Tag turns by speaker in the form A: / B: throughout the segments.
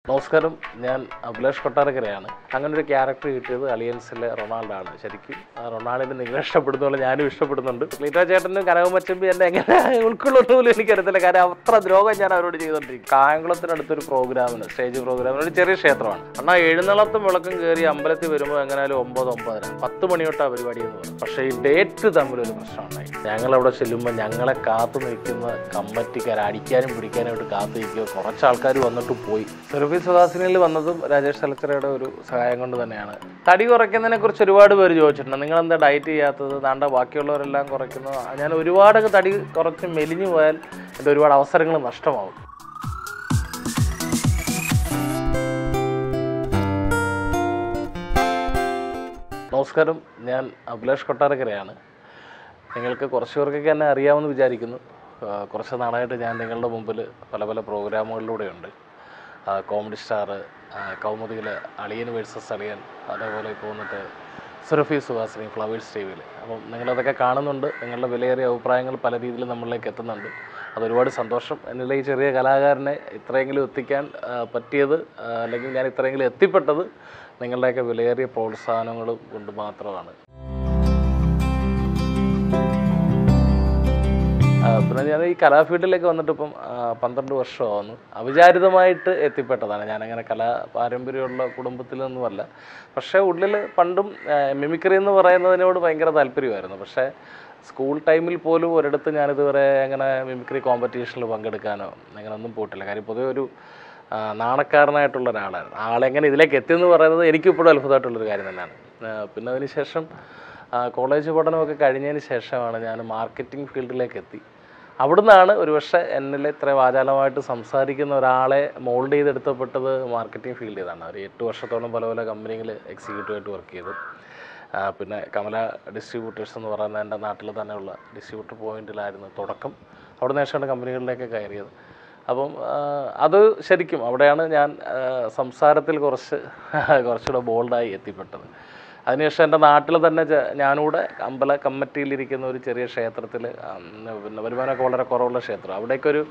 A: നമസ്കാരം, ഞാൻ അഭിലാഷ് കൊട്ടാരക്കരയാണ്. അങ്ങനെ ഒരു ക്യാരക്ടർ കിട്ടിയത് അലിയൻസിലെ റൊണാൾഡാണ്. ശരിക്കും ആ റൊണാൾഡിനെ നിങ്ങൾ ഇഷ്ടപ്പെടുന്നതുപോലെ ഞാനും ഇഷ്ടപ്പെടുന്നുണ്ട്. ക്ലീറ്റ ചേട്ടനും കനകമച്ചമ്പി എന്നെ എങ്ങനെ ഉൾക്കൊള്ളുന്ന പോലും എനിക്കറിയത്തില്ല. കാരണം അത്ര ദ്രോഹം ഞാൻ അവരോട് ചെയ്തുകൊണ്ടിരിക്കും. കായംകുളത്തിനടുത്തൊരു പ്രോഗ്രാമിന്, സ്റ്റേജ് പ്രോഗ്രാമിന്, ഒരു ചെറിയ ക്ഷേത്രമാണ്. എന്നാൽ എഴുന്നള്ളത്തും വിളക്കും കയറി അമ്പലത്തിൽ വരുമ്പോൾ എങ്ങനെയാലും 9-9:30 10 മണിയോട്ടാണ് പരിപാടി എന്ന് പറയും. പക്ഷേ ഈ ഡേറ്റ് തമ്മിലൊരു പ്രശ്നമുണ്ടായി. ഞങ്ങളവിടെ ചെല്ലുമ്പോൾ ഞങ്ങളെ കാത്തു നിൽക്കുന്ന കമ്മിറ്റിക്കാർ അടിക്കാനും പിടിക്കാനായിട്ട് കാത്തു നിൽക്കുക. കുറച്ച് ആൾക്കാർ വന്നിട്ട് പോയി. സുഹാസിനിയിൽ വന്നതും രാജേഷ് തലച്ചറയുടെ ഒരു സഹായം കൊണ്ട് തന്നെയാണ്. തടി കുറയ്ക്കുന്നതിനെ കുറിച്ച് ഒരുപാട് പേര് ചോദിച്ചിട്ടുണ്ട്. നിങ്ങളെന്താ ഡയറ്റ് ചെയ്യാത്തത്? താണ്ട ബാക്കിയുള്ളവരെല്ലാം കുറയ്ക്കുന്നു. ഞാൻ ഒരുപാടൊക്കെ തടി കുറച്ച് മെലിഞ്ഞു പോയാൽ എൻ്റെ ഒരുപാട് അവസരങ്ങൾ നഷ്ടമാവും. നമസ്കാരം, ഞാൻ അഭിലാഷ് കൊട്ടാരക്കരയാണ്. നിങ്ങൾക്ക് കുറച്ച് പേർക്കൊക്കെ എന്നെ അറിയാമെന്ന് വിചാരിക്കുന്നു. കുറച്ച് നാളായിട്ട് ഞാൻ നിങ്ങളുടെ മുമ്പിൽ പല പല പ്രോഗ്രാമുകളിലൂടെയുണ്ട്. കോമഡി സ്റ്റാർ, കൗമുദിയിലെ അളിയൻ വേഴ്സസ് അളിയൻ, അതേപോലെ ഇപ്പോൾ വന്നിട്ട് സുഹാസിനി ഫ്ലവേഴ്സ് ടിവിയിൽ. അപ്പം നിങ്ങളതൊക്കെ കാണുന്നുണ്ട്. നിങ്ങളുടെ വിലയേറിയ അഭിപ്രായങ്ങൾ പല രീതിയിൽ നമ്മളിലേക്ക് എത്തുന്നുണ്ട്. അതൊരുപാട് സന്തോഷം. എന്നുള്ള ഈ ചെറിയ കലാകാരനെ ഇത്രയെങ്കിലും എത്തിക്കാൻ പറ്റിയത്, അല്ലെങ്കിൽ ഞാൻ ഇത്രയെങ്കിലും എത്തിപ്പെട്ടത് നിങ്ങളുടെയൊക്കെ വിലയേറിയ പ്രോത്സാഹനങ്ങളും കൊണ്ട് മാത്രമാണ്. പിന്നെ ഞാൻ ഈ കലാഫീൽഡിലേക്ക് വന്നിട്ട് ഇപ്പം 12 വർഷമാകുന്നു. അവിചാരിതമായിട്ട് എത്തിപ്പെട്ടതാണ്. ഞാനങ്ങനെ പാരമ്പര്യമുള്ള കുടുംബത്തിൽ നിന്നുമല്ല. പക്ഷേ ഉള്ളിൽ പണ്ടും മിമിക്രി എന്ന് പറയുന്നതിനോട് ഭയങ്കര താല്പര്യമായിരുന്നു. പക്ഷേ സ്കൂൾ ടൈമിൽ പോലും ഒരിടത്ത് ഞാനിതുവരെ അങ്ങനെ മിമിക്രി കോമ്പറ്റീഷനിൽ പങ്കെടുക്കാനോ അങ്ങനെ ഒന്നും പോയിട്ടില്ല. കാര്യം പൊതുവെ ഒരു നാണക്കാരനായിട്ടുള്ള ഒരാളായിരുന്നു. ആളെങ്ങനെ ഇതിലേക്ക് എത്തിയെന്ന് പറയുന്നത് എനിക്കിപ്പോഴും അത്ഭുതമായിട്ടുള്ളൊരു കാര്യം തന്നെയാണ്. പിന്നെ അതിന് ശേഷം കോളേജ് പഠനമൊക്കെ കഴിഞ്ഞതിന് ശേഷമാണ് ഞാൻ മാർക്കറ്റിംഗ് ഫീൽഡിലേക്ക് എത്തി. അവിടുന്നാണ് ഒരുപക്ഷെ എന്നിൽ ഇത്ര വാചാലമായിട്ട് സംസാരിക്കുന്ന ഒരാളെ മോൾഡ് ചെയ്തെടുത്തപ്പെട്ടത് മാർക്കറ്റിംഗ് ഫീൽഡ് ചെയ്താണ്. ഒരു 8 വർഷത്തോളം പല പല കമ്പനികൾ എക്സിക്യൂട്ടീവായിട്ട് വർക്ക് ചെയ്തു. പിന്നെ കമല ഡിസ്ട്രിബ്യൂട്ടേഴ്സ് എന്ന് പറയുന്ന എൻ്റെ നാട്ടിൽ തന്നെയുള്ള ഡിസ്ട്രിബ്യൂട്ടർ പോയിന്റിലായിരുന്നു തുടക്കം. അവിടെ നിന്ന് ശേഷമാണ് കമ്പനികളിലേക്ക് കയറിയത്. അപ്പം അത് ശരിക്കും അവിടെയാണ് ഞാൻ സംസാരത്തിൽ കുറച്ചുകൂടെ ബോൾഡായി എത്തിപ്പെട്ടത്. അതിനുശേഷം എൻ്റെ നാട്ടിൽ തന്നെ ഞാനിവിടെ അമ്പല കമ്മിറ്റിയിലിരിക്കുന്ന ഒരു ചെറിയ ക്ഷേത്രത്തിൽ, പിന്നെ വരുമാനമൊക്കെ വളരെ കുറവുള്ള ക്ഷേത്രം, അവിടേക്കൊരു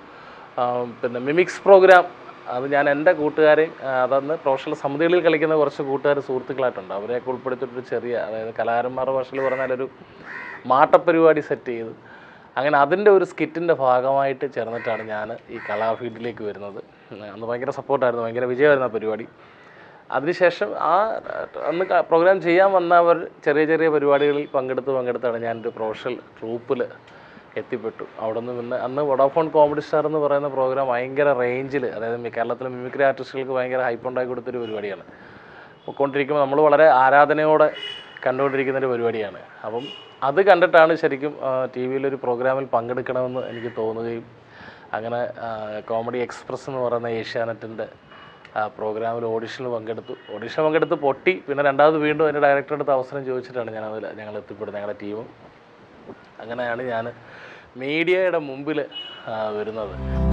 A: പിന്നെ മിമിക്സ് പ്രോഗ്രാം, അത് ഞാൻ എൻ്റെ കൂട്ടുകാരെയും അതന്ന് പ്രൊഫഷണൽ സമിതികളിൽ കളിക്കുന്ന കുറച്ച് സുഹൃത്തുക്കളായിട്ടുണ്ട്. അവരെയൊക്കെ ഉൾപ്പെടുത്തിയിട്ടൊരു ചെറിയ, അതായത് കലാകാരന്മാരുടെ ഭാഷയിൽ പറഞ്ഞാലൊരു മാട്ടപ്പരിപാടി സെറ്റ് ചെയ്ത്, അങ്ങനെ അതിൻ്റെ ഒരു സ്കിറ്റിൻ്റെ ഭാഗമായിട്ട് ചേർന്നിട്ടാണ് ഞാൻ ഈ കലാഫീൽഡിലേക്ക് വരുന്നത്. അന്ന് ഭയങ്കര സപ്പോർട്ടായിരുന്നു, ഭയങ്കര വിജയമായിരുന്നു ആ പരിപാടി. അതിനുശേഷം അന്ന് പ്രോഗ്രാം ചെയ്യാൻ വന്നവർ ചെറിയ ചെറിയ പരിപാടികളിൽ പങ്കെടുത്താണ് ഞാനൊരു പ്രൊഫഷണൽ ട്രൂപ്പിൽ എത്തിപ്പെട്ടു. അവിടെ നിന്ന് പിന്നെ അന്ന് വോഡാഫോൺ കോമഡി സ്റ്റാർ എന്ന് പറയുന്ന പ്രോഗ്രാം ഭയങ്കര റേഞ്ചിൽ, അതായത് കേരളത്തിലെ മിമിക്രി ആർട്ടിസ്റ്റുകൾക്ക് ഭയങ്കര ഹൈപ്പ് ഉണ്ടാക്കി കൊടുത്തൊരു പരിപാടിയാണ്. പോയിക്കൊണ്ടിരിക്കുമ്പോൾ നമ്മൾ വളരെ ആരാധനയോടെ കണ്ടുകൊണ്ടിരിക്കുന്നൊരു പരിപാടിയാണ്. അപ്പം അത് കണ്ടിട്ടാണ് ശരിക്കും ടി വിയിലൊരു പ്രോഗ്രാമിൽ പങ്കെടുക്കണമെന്ന് എനിക്ക് തോന്നുകയും അങ്ങനെ കോമഡി എക്സ്പ്രസ് എന്ന് പറയുന്ന ഏഷ്യാനെറ്റിൻ്റെ പ്രോഗ്രാമിൽ ഓഡിഷനിൽ പങ്കെടുത്ത് പൊട്ടി. പിന്നെ രണ്ടാമത് വീണ്ടും എൻ്റെ ഡയറക്ടറുടെ അടുത്ത് അവസരം ചോദിച്ചിട്ടാണ് ഞങ്ങൾ എത്തിപ്പെടുന്നത്, ഞങ്ങളുടെ ടീമും. അങ്ങനെയാണ് ഞാൻ മീഡിയയുടെ മുമ്പിൽ വരുന്നത്.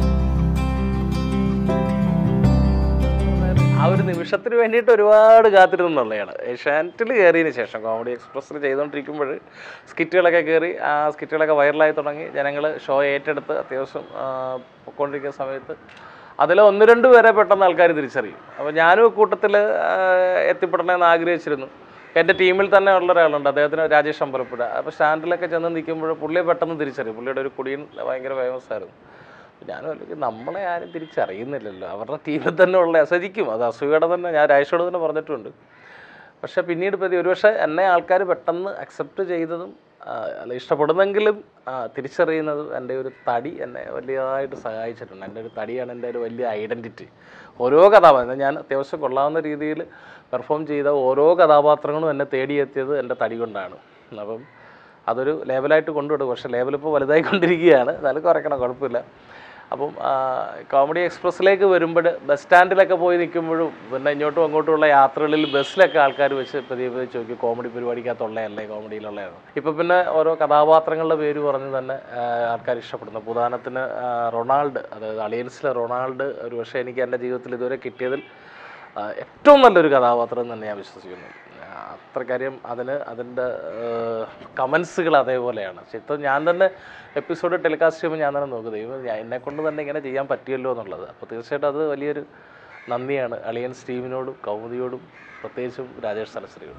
A: ആ ഒരു നിമിഷത്തിന് വേണ്ടിയിട്ട് ഒരുപാട് കാത്തിരുന്നുള്ളതാണ്. ഏഷ്യാനെറ്റിൽ കയറിയതിന് ശേഷം കോമഡി എക്സ്പ്രസ്സിൽ ചെയ്തുകൊണ്ടിരിക്കുമ്പോൾ സ്കിറ്റുകളൊക്കെ കയറി, ആ സ്കിറ്റുകളൊക്കെ വൈറലായി തുടങ്ങി. ജനങ്ങൾ ഷോ ഏറ്റെടുത്ത് അത്യാവശ്യം പൊയ്ക്കൊണ്ടിരിക്കുന്ന സമയത്ത് അതിൽ 1-2 പേരെ പെട്ടെന്ന് ആൾക്കാർ തിരിച്ചറിയും. അപ്പോൾ ഞാനും കൂട്ടത്തിൽ എത്തിപ്പെടണമെന്ന് ആഗ്രഹിച്ചിരുന്നു. എൻ്റെ ടീമിൽ തന്നെ ഉള്ള ഒരാളുണ്ട്, അദ്ദേഹത്തിന് രാജേഷ് അമ്പലപ്പുഴ. അപ്പോൾ സ്റ്റാൻഡിലൊക്കെ ചെന്ന് നിൽക്കുമ്പോൾ പുള്ളിയെ പെട്ടെന്ന് തിരിച്ചറിയും. പുള്ളിയുടെ ഒരു കുടിയൻ ഭയങ്കര ഫേമസ് ആയിരുന്നു. അപ്പോൾ ഞാനും അല്ലെങ്കിൽ നമ്മളെ ആരും തിരിച്ചറിയുന്നില്ലല്ലോ, അവരുടെ ടീമിൽ തന്നെ ഉള്ള ശരിക്കും അത് അസൂയയുടെ തന്നെ, ഞാൻ രാജേഷോട് തന്നെ പറഞ്ഞിട്ടുണ്ട്. പക്ഷേ പിന്നീട് ഒരുപക്ഷെ എന്നെ ആൾക്കാർ പെട്ടെന്ന് അക്സെപ്റ്റ് ചെയ്തതും ഇഷ്ടപ്പെടുന്നെങ്കിലും തിരിച്ചറിയുന്നതും എൻ്റെ ഒരു തടി എന്നെ വലിയതായിട്ട് സഹായിച്ചിട്ടുണ്ട്. എൻ്റെ ഒരു തടിയാണ് എൻ്റെ ഒരു വലിയ ഐഡൻറ്റിറ്റി. ഓരോ കഥാപാത്രം ഞാൻ അത്യാവശ്യം കൊള്ളാവുന്ന രീതിയിൽ പെർഫോം ചെയ്ത ഓരോ കഥാപാത്രങ്ങളും എന്നെ തേടിയെത്തിയത് എൻ്റെ തടി കൊണ്ടാണ്. അപ്പം അതൊരു ലേബലായിട്ട് കൊണ്ടുവിടും. പക്ഷേ ലേബലിപ്പോൾ വലുതായിക്കൊണ്ടിരിക്കുകയാണ്, എന്നാലും കുറയ്ക്കണം, കുഴപ്പമില്ല. അപ്പം കോമഡി എക്സ്പ്രസ്സിലേക്ക് വരുമ്പോൾ ബസ് സ്റ്റാൻഡിലൊക്കെ പോയി നിൽക്കുമ്പോഴും പിന്നെ ഇങ്ങോട്ടും അങ്ങോട്ടുമുള്ള യാത്രകളിൽ ബസ്സിലൊക്കെ ആൾക്കാർ വെച്ച് പതിയെ ചോദിക്കും, കോമഡി പരിപാടിക്കകത്തുള്ളതല്ലേ, കോമഡിയിലുള്ളതാണ്. ഇപ്പം പിന്നെ ഓരോ കഥാപാത്രങ്ങളുടെ പേര് പറഞ്ഞ് തന്നെ ആൾക്കാർ ഇഷ്ടപ്പെടുന്നു. ഉദാഹരണത്തിന് റൊണാൾഡ്, അതായത് അലിയൻസിലെ റൊണാൾഡ് ഒരു പക്ഷേ എനിക്ക് എൻ്റെ ജീവിതത്തിൽ ഇതുവരെ കിട്ടിയതിൽ ഏറ്റവും നല്ലൊരു കഥാപാത്രം തന്നെ ഞാൻ വിശ്വസിക്കുന്നു. അത്ര കാര്യം അതിൻ്റെ കമൻസുകൾ അതേപോലെയാണ്. ചിത്രം ഞാൻ തന്നെ എപ്പിസോഡ് ടെലികാസ്റ്റ് ചെയ്യുമ്പോൾ ഞാൻ തന്നെ നോക്കുന്നത്, എന്നെക്കൊണ്ട് തന്നെ ഇങ്ങനെ ചെയ്യാൻ പറ്റിയല്ലോ എന്നുള്ളത്. അപ്പോൾ തീർച്ചയായിട്ടും അത് വലിയൊരു നന്ദിയാണ് അലിയൻസ് ടീമിനോടും കൗമുദിയോടും പ്രത്യേകിച്ചും രാജേഷ് സലസറിയോടും.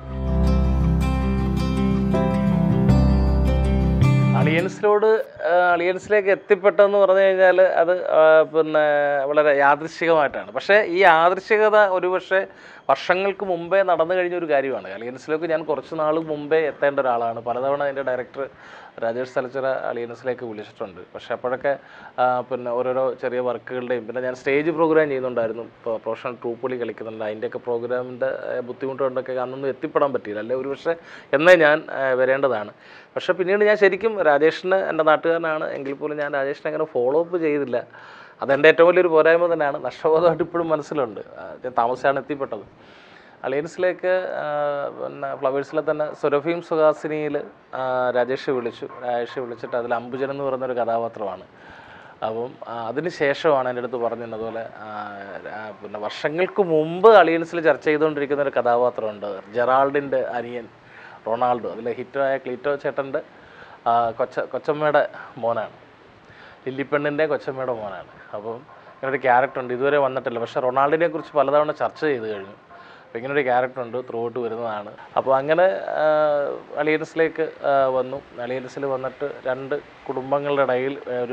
A: അലിയൻസിലേക്ക് എത്തിപ്പെട്ടെന്ന് പറഞ്ഞു കഴിഞ്ഞാൽ അത് പിന്നെ വളരെ യാദൃശ്ചികമായിട്ടാണ്. പക്ഷേ ഈ യാദൃശ്ചികത ഒരുപക്ഷെ വർഷങ്ങൾക്ക് മുമ്പേ നടന്നു കഴിഞ്ഞൊരു കാര്യമാണ്. അലിയൻസിലേക്ക് ഞാൻ കുറച്ച് നാൾ മുമ്പേ എത്തേണ്ട ഒരാളാണ്. പലതവണ അതിൻ്റെ ഡയറക്ടർ രാജേഷ് സലച്ചിറ അലിയൻസിലേക്ക് വിളിച്ചിട്ടുണ്ട്. പക്ഷേ അപ്പോഴൊക്കെ പിന്നെ ഓരോരോ ചെറിയ വർക്കുകളുടെയും പിന്നെ ഞാൻ സ്റ്റേജ് പ്രോഗ്രാം ചെയ്യുന്നുണ്ടായിരുന്നു. ഇപ്പോൾ പ്രൊഫഷണൽ ട്രൂപ്പുകളി കളിക്കുന്നുണ്ട്. അതിൻ്റെയൊക്കെ പ്രോഗ്രാമിൻ്റെ ബുദ്ധിമുട്ട് കൊണ്ടൊക്കെ അന്നൊന്നും എത്തിപ്പെടാൻ പറ്റിയില്ല. അല്ലെ ഒരു പക്ഷേ എന്നേ ഞാൻ വരേണ്ടതാണ്. പക്ഷേ പിന്നീട് ഞാൻ ശരിക്കും രാജേഷിന് എൻ്റെ നാട്ടുകാരനാണ് എങ്കിൽ പോലും ഞാൻ രാജേഷിനെ അങ്ങനെ ഫോളോ അപ്പ് ചെയ്തില്ല. അതെൻ്റെ ഏറ്റവും വലിയൊരു പോരായ്മ തന്നെയാണ്. നഷ്ടബോധമായിട്ട് ഇപ്പോഴും മനസ്സിലുണ്ട്. ഞാൻ താമസിച്ചാണ് എത്തിപ്പെട്ടത്. അലിയൻസിലേക്ക് പിന്നെ ഫ്ലവേഴ്സിലെ തന്നെ സുരഭിയും സുഹാസിനിയിൽ രാജേഷ് വിളിച്ചിട്ട് അതിൽ അംബുജൻ എന്ന് പറയുന്നൊരു കഥാപാത്രമാണ്. അപ്പം അതിന് ശേഷമാണ് എൻ്റെ അടുത്ത് പറഞ്ഞത് അതുപോലെ പിന്നെ വർഷങ്ങൾക്ക് മുമ്പ് അലിയൻസിൽ ചർച്ച ചെയ്തുകൊണ്ടിരിക്കുന്ന ഒരു കഥാപാത്രമുണ്ട്, ജെറാൾഡിൻ്റെ അനിയൻ റൊണാൾഡോ. അതിലെ ഹിറ്റായ ക്ലീറ്റോ ചേട്ടൻ്റെ കൊച്ചമ്മയുടെ മോനാണ്, ലില്ലിപ്പെണ്ണിൻ്റെ കൊച്ചമ്മയുടെ മോനാണ്. അപ്പം ഇങ്ങനൊരു ക്യാരക്ടറുണ്ട്, ഇതുവരെ വന്നിട്ടില്ല. പക്ഷേ റൊണാൾഡിനെ കുറിച്ച് പലതവണ ചർച്ച ചെയ്ത് കഴിഞ്ഞു. അപ്പോൾ ഇങ്ങനൊരു ക്യാരക്ടറുണ്ട്, ത്രൂ ഔട്ട് വരുന്നതാണ്. അപ്പോൾ അങ്ങനെ അലിയൻസിലേക്ക് വന്നു. അലിയൻസിൽ വന്നിട്ട് രണ്ട് കുടുംബങ്ങളുടെ ഇടയിൽ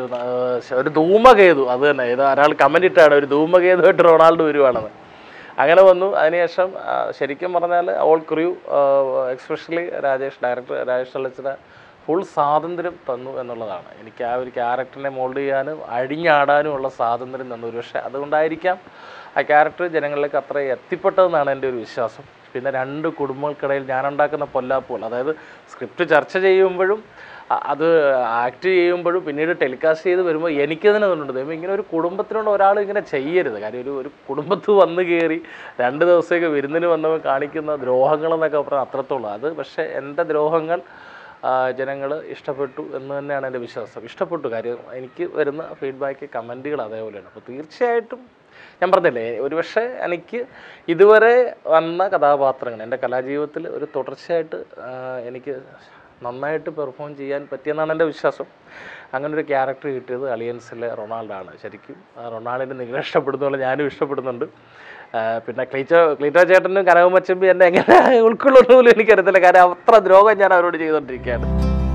A: ഒരു ധൂമകേതു, അത് തന്നെ ഇത് ഒരാൾ കമൻ്റ് ഇട്ടാണ്, ഒരു ധൂമകേതുമായിട്ട് റൊണാൾഡോ വരുവാണെന്ന്. അങ്ങനെ വന്നു. അതിനുശേഷം ശരിക്കും പറഞ്ഞാൽ all crew especially director Rajesh Salachira full സ്വാതന്ത്ര്യം തന്നു എന്നുള്ളതാണ്. എനിക്ക് ആ ഒരു ക്യാരക്ടറിനെ മോൾഡ് ചെയ്യാനും അഴിഞ്ഞാടാനും ഉള്ള സ്വാതന്ത്ര്യം തന്നു. ഒരു പക്ഷേ അതുകൊണ്ടായിരിക്കാം ആ ക്യാരക്ടർ ജനങ്ങളിലേക്ക് അത്ര എത്തിപ്പെട്ടതെന്നാണ് എൻ്റെ ഒരു വിശ്വാസം. പിന്നെ രണ്ട് കുടുംബങ്ങൾക്കിടയിൽ ഞാനുണ്ടാക്കുന്ന പൊല്ലാപ്പുകൾ, അതായത് സ്ക്രിപ്റ്റ് ചർച്ച ചെയ്യുമ്പോഴും അത് ആക്ട് ചെയ്യുമ്പോഴും പിന്നീട് ടെലികാസ്റ്റ് ചെയ്ത് വരുമ്പോൾ എനിക്ക് തന്നെ തോന്നുന്നുണ്ട്, ദൈവം ഇങ്ങനെ ഒരു കുടുംബത്തിനോട് ഒരാൾ ഇങ്ങനെ ചെയ്യരുത്. കാര്യം ഒരു കുടുംബത്തിൽ വന്ന് കയറി 2 ദിവസത്തേക്ക് വിരുന്നിന് വന്നവൻ കാണിക്കുന്ന ദ്രോഹങ്ങളെന്നൊക്കെ പറഞ്ഞാൽ അത്രത്തോളം. അത് പക്ഷേ എൻ്റെ ദ്രോഹങ്ങൾ ജനങ്ങൾ ഇഷ്ടപ്പെട്ടു എന്ന് തന്നെയാണ് എൻ്റെ വിശ്വാസം. ഇഷ്ടപ്പെട്ടു, കാര്യം എനിക്ക് വരുന്ന ഫീഡ്ബാക്ക് കമൻറ്റുകൾ അതേപോലെയാണ്. അപ്പോൾ തീർച്ചയായിട്ടും ഞാൻ പറഞ്ഞില്ലേ, ഒരുപക്ഷെ എനിക്ക് ഇതുവരെ വന്ന കഥാപാത്രങ്ങൾ എൻ്റെ കലാജീവിതത്തിൽ ഒരു തുടർച്ചയായിട്ട് എനിക്ക് നന്നായിട്ട് പെർഫോം ചെയ്യാൻ പറ്റിയെന്നാണ് എൻ്റെ വിശ്വാസം. അങ്ങനെ ഒരു ക്യാരക്ടർ കിട്ടിയത് അലിയൻസിലെ റൊണാൾഡാണ്. ശരിക്കും റൊണാൾഡിനെ നിങ്ങൾ ഇഷ്ടപ്പെടുന്ന ഞാനും ഇഷ്ടപ്പെടുന്നുണ്ട്. പിന്നെ ക്ലീറ്റോ ചേട്ടനും കനകമച്ചമ്പി എന്നെ എങ്ങനെ ഉൾക്കൊള്ളുന്ന പോലും എനിക്കറിയത്തില്ല, കാരണം അത്ര ദ്രോഹം ഞാൻ അവരോട് ചെയ്തുകൊണ്ടിരിക്കുകയാണ്.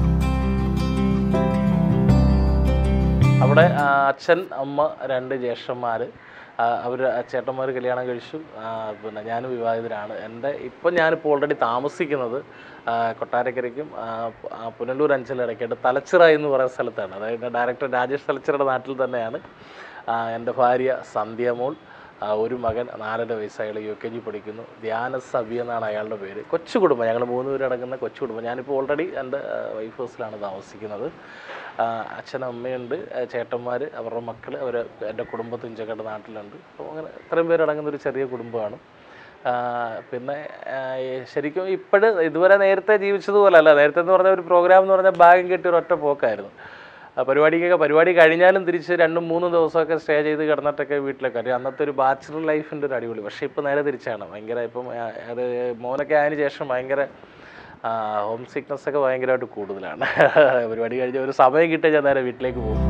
A: അവിടെ അച്ഛൻ, അമ്മ, 2 ജ്യേഷ്ഠന്മാർ, അവർ ചേട്ടന്മാർ കല്യാണം കഴിച്ചു. പിന്നെ ഞാനും വിവാഹിതരാണ്. ഇപ്പം ഞാനിപ്പോൾ ഓൾറെഡി താമസിക്കുന്നത് കൊട്ടാരക്കരയ്ക്കും പുനലൂർ അഞ്ചലിടയ്ക്കായിട്ട് തലച്ചിറ എന്ന് പറയുന്ന സ്ഥലത്താണ്. അതായത് ഡയറക്ടർ രാജേഷ് സലച്ചിറയുടെ നാട്ടിൽ തന്നെയാണ്. എൻ്റെ ഭാര്യ സന്ധ്യമോൾ, ഒരു മകൻ 4.5 വയസ്സായ UKG പഠിക്കുന്നു. ധ്യാനസ് അബി എന്നാണ് അയാളുടെ പേര്. കൊച്ചു കുടുംബം, ഞങ്ങൾ 3 പേര് അടങ്ങുന്ന കൊച്ചു കുടുംബം. ഞാനിപ്പോൾ ഓൾറെഡി എൻ്റെ വൈഫ് ഹൗസിലാണ് താമസിക്കുന്നത്. അച്ഛനും അമ്മയുണ്ട്, ചേട്ടന്മാർ, അവരുടെ മക്കൾ, എൻ്റെ കുടുംബം തുഞ്ചക്കയുടെ നാട്ടിലുണ്ട്. അപ്പോൾ അങ്ങനെ ഇത്രയും പേരടങ്ങുന്നൊരു ചെറിയ കുടുംബമാണ്. പിന്നെ ശരിക്കും ഇതുവരെ നേരത്തെ ജീവിച്ചതുപോലെ അല്ല. നേരത്തെ എന്ന് പറഞ്ഞാൽ ഒരു പ്രോഗ്രാം എന്ന് പറഞ്ഞാൽ ബാഗും കെട്ടി ഒരൊറ്റ പോക്കായിരുന്നു. പരിപാടി കഴിഞ്ഞാലും തിരിച്ച് 2-3 ദിവസമൊക്കെ സ്റ്റേ ചെയ്ത് കിടന്നിട്ടൊക്കെ വീട്ടിലൊക്കെ അറിയാം. അന്നത്തെ ഒരു ബാച്ചിലർ ലൈഫിൻ്റെ ഒരു അടിപൊളി. പക്ഷേ ഇപ്പോൾ നേരെ തിരിച്ചാണ്. ഭയങ്കര ഇപ്പം അത് മോനൊക്കെ ആയതിനു ശേഷം ഭയങ്കര ഹോം സിക്നെസ്സൊക്കെ ഭയങ്കരമായിട്ട് കൂടുതലാണ്. പരിപാടി കഴിഞ്ഞ ഒരു സമയം കിട്ടിയാൽ ഞാൻ നേരെ വീട്ടിലേക്ക് പോകും.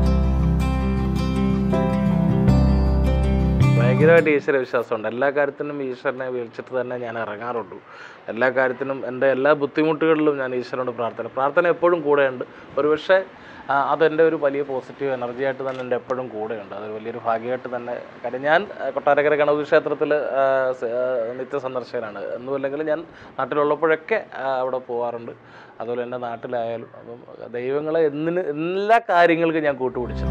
A: ഭയങ്കരമായിട്ട് ഈശ്വര വിശ്വാസമുണ്ട്. എല്ലാ കാര്യത്തിനും ഈശ്വരനെ വിളിച്ചിട്ട് തന്നെ ഞാൻ ഇറങ്ങാറുള്ളൂ. എല്ലാ കാര്യത്തിനും എൻ്റെ എല്ലാ ബുദ്ധിമുട്ടുകളിലും ഞാൻ ഈശ്വരനോട് പ്രാർത്ഥന എപ്പോഴും കൂടെയുണ്ട്. ഒരുപക്ഷെ അതെൻ്റെ ഒരു വലിയ പോസിറ്റീവ് എനർജി ആയിട്ട് തന്നെ എൻ്റെ എപ്പോഴും കൂടെയുണ്ട്. അതൊരു വലിയൊരു ഭാഗ്യമായിട്ട് തന്നെ. കാര്യം ഞാൻ കൊട്ടാരക്കര ഗണപതി ക്ഷേത്രത്തിൽ നിത്യസന്ദർശകനാണ്. എന്നുമല്ലെങ്കിൽ ഞാൻ നാട്ടിലുള്ളപ്പോഴൊക്കെ അവിടെ പോകാറുണ്ട്. അതുപോലെ എൻ്റെ നാട്ടിലായാലും. അപ്പം ദൈവങ്ങളെ എല്ലാ കാര്യങ്ങൾക്കും ഞാൻ കൂട്ടുപിടിച്ചു.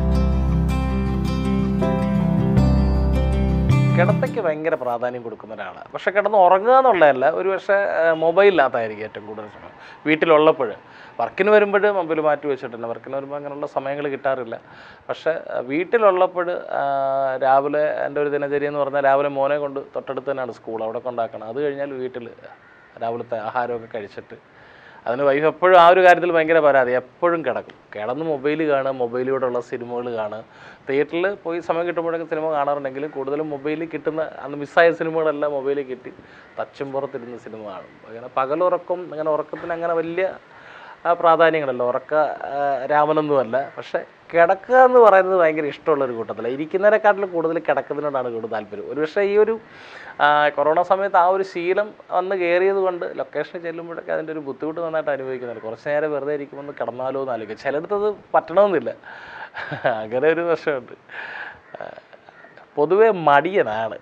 A: കിടത്തയ്ക്ക് ഭയങ്കര പ്രാധാന്യം കൊടുക്കുന്ന ഒരാളാണ്. പക്ഷേ കിടന്ന് ഉറങ്ങുക എന്നുള്ളതല്ല, ഒരു പക്ഷേ മൊബൈലിനകത്തായിരിക്കും ഏറ്റവും കൂടുതൽ സമയം. വീട്ടിലുള്ളപ്പോൾ വർക്കിന് വരുമ്പോൾ മൊബൈൽ മാറ്റി വെച്ചിട്ടുണ്ട്. വർക്കിന് വരുമ്പോൾ അങ്ങനെയുള്ള സമയങ്ങൾ കിട്ടാറില്ല. പക്ഷേ വീട്ടിലുള്ളപ്പോൾ രാവിലെ എൻ്റെ ഒരു ദിനചര്യ എന്ന് പറഞ്ഞാൽ രാവിലെ മോനെ കൊണ്ട് തൊട്ടടുത്ത് തന്നെയാണ് സ്കൂൾ, അവിടെ കൊണ്ടാക്കണം. അത് കഴിഞ്ഞാൽ വീട്ടിൽ രാവിലത്തെ ആഹാരമൊക്കെ കഴിച്ചിട്ട് അതിന് വൈഫ് എപ്പോഴും ആ ഒരു കാര്യത്തിൽ ഭയങ്കര പരാതി. എപ്പോഴും കിടന്ന് മൊബൈൽ കാണുക, മൊബൈലിലൂടെയുള്ള സിനിമകൾ കാണുക. തിയേറ്ററിൽ പോയി സമയം കിട്ടുമ്പോഴൊക്കെ സിനിമ കാണാറുണ്ടെങ്കിലും കൂടുതലും മൊബൈലിൽ കിട്ടുന്ന അന്ന് മിസ്സായ സിനിമകളെല്ലാം മൊബൈലിൽ കിട്ടി തച്ചും പുറത്തിരുന്ന് സിനിമ കാണും. അങ്ങനെ പകലുറക്കം, അങ്ങനെ ഉറക്കത്തിന് അങ്ങനെ വലിയ പ്രാധാന്യങ്ങളല്ല. ഉറക്ക രാമനൊന്നുമല്ല. പക്ഷേ കിടക്കുക എന്ന് പറയുന്നത് ഭയങ്കര ഇഷ്ടമുള്ളൊരു കൂട്ടത്തില്ല. ഇരിക്കുന്നതിനെക്കാട്ടിലും കൂടുതൽ കിടക്കുന്നതിനോടാണ് കൂടുതൽ താല്പര്യം. ഒരുപക്ഷെ ഈ ഒരു കൊറോണ സമയത്ത് ആ ഒരു ശീലം വന്ന് കയറിയത് കൊണ്ട് ലൊക്കേഷനിൽ ചെല്ലുമ്പോഴൊക്കെ അതിൻ്റെ ഒരു ബുദ്ധിമുട്ട് നന്നായിട്ട് അനുഭവിക്കുന്നുണ്ട്. കുറച്ച് നേരം വെറുതെ ഇരിക്കുമ്പോൾ കിടന്നാലോ എന്ന് ആലോചിക്കുക. ചിലയിടത്തത് പറ്റണമെന്നില്ല. അങ്ങനെ ഒരു പ്രശ്നമുണ്ട്. പൊതുവെ മടിയനാണ്.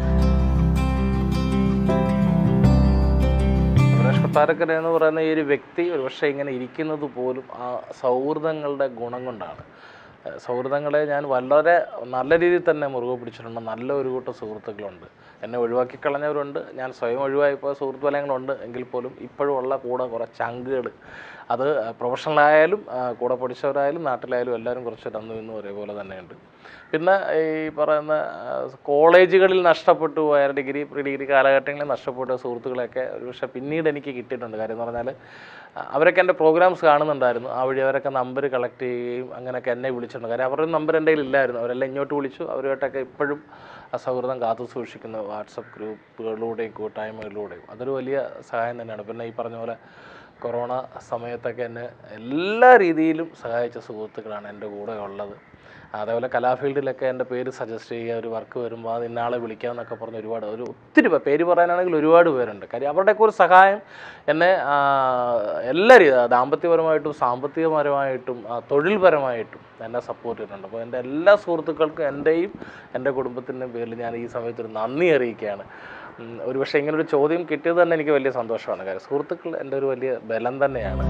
A: അഭിലാഷ് കൊട്ടാരക്കര എന്ന് പറയുന്ന ഈ ഒരു വ്യക്തി ഒരുപക്ഷെ ഇങ്ങനെ ഇരിക്കുന്നത് പോലും ആ സൗഹൃദങ്ങളുടെ ഗുണം കൊണ്ടാണ്. സൗഹൃദങ്ങളെ ഞാൻ വളരെ നല്ല രീതിയിൽ തന്നെ മുറുകെ പിടിച്ചിട്ടുണ്ട്. നല്ല ഒരു കൂട്ടം സുഹൃത്തുക്കളുണ്ട്. എന്നെ ഒഴിവാക്കി കളഞ്ഞവരുണ്ട്, ഞാൻ സ്വയം ഒഴിവായിപ്പോയ സുഹൃത്ത് വലയങ്ങളുണ്ട്. എങ്കിൽ പോലും ഇപ്പോഴും ഉള്ള കൂടെ കുറേ ചങ്കുകൾ, അത് പ്രൊഫഷണലായാലും കൂടെ പഠിച്ചവരായാലും നാട്ടിലായാലും എല്ലാവരും കുറച്ച് അന്നും ഇന്നും ഒരേപോലെ തന്നെയുണ്ട്. പിന്നെ ഈ പറയുന്ന കോളേജുകളിൽ നഷ്ടപ്പെട്ടു പോയ ഡിഗ്രി പ്രീ ഡിഗ്രി കാലഘട്ടങ്ങളിൽ നഷ്ടപ്പെട്ട സുഹൃത്തുക്കളെയൊക്കെ ഒരുപക്ഷെ പിന്നീട് എനിക്ക് കിട്ടിയിട്ടുണ്ട്. കാര്യം എന്ന് പറഞ്ഞാൽ അവരൊക്കെ എൻ്റെ പ്രോഗ്രാംസ് കാണുന്നുണ്ടായിരുന്നു. ആ വഴി അവരൊക്കെ നമ്പർ കളക്ട് ചെയ്യുകയും അങ്ങനെയൊക്കെ എന്നെ വിളിച്ചിട്ടുണ്ട്. കാര്യം അവരുടെ നമ്പർ എൻ്റെ കയ്യിൽ ഇല്ലായിരുന്നു. അവരെല്ലാം ഇങ്ങോട്ട് വിളിച്ചു. അവരുമായിട്ടൊക്കെ ഇപ്പോഴും ആ സൗഹൃദം കാത്തു സൂക്ഷിക്കുന്ന വാട്സപ്പ് ഗ്രൂപ്പുകളിലൂടെയും കൂട്ടായ്മകളിലൂടെയും അതൊരു വലിയ സഹായം തന്നെയാണ്. പിന്നെ ഈ പറഞ്ഞ പോലെ കൊറോണ സമയത്തൊക്കെ എന്നെ എല്ലാ രീതിയിലും സഹായിച്ച സുഹൃത്തുക്കളാണ് എൻ്റെ കൂടെ ഉള്ളത്. അതേപോലെ കലാഫീൽഡിലൊക്കെ എൻ്റെ പേര് സജസ്റ്റ് ചെയ്യുക, ഒരു വർക്ക് വരുമ്പോൾ അത് ഇന്നാളെ വിളിക്കാമെന്നൊക്കെ പറഞ്ഞ് ഒത്തിരി പേര് പറയാനാണെങ്കിൽ ഒരുപാട് പേരുണ്ട്. കാര്യം അവരുടെയൊക്കെ ഒരു സഹായം എന്നെ എല്ലാ ദാമ്പത്യപരമായിട്ടും സാമ്പത്തികപരമായിട്ടും തൊഴിൽപരമായിട്ടും എന്നെ സപ്പോർട്ട് ചെയ്തിട്ടുണ്ട്. അപ്പോൾ എൻ്റെ എല്ലാ സുഹൃത്തുക്കൾക്കും എൻ്റെയും എൻ്റെ കുടുംബത്തിൻ്റെയും പേരിൽ ഞാൻ ഈ സമയത്തൊരു നന്ദി അറിയിക്കുകയാണ്. ഒരുപക്ഷെ ഇങ്ങനൊരു ചോദ്യം കിട്ടിയത് തന്നെ എനിക്ക് വലിയ സന്തോഷമാണ്. കാര്യം സുഹൃത്തുക്കൾ എൻ്റെ ഒരു വലിയ ബലം തന്നെയാണ്.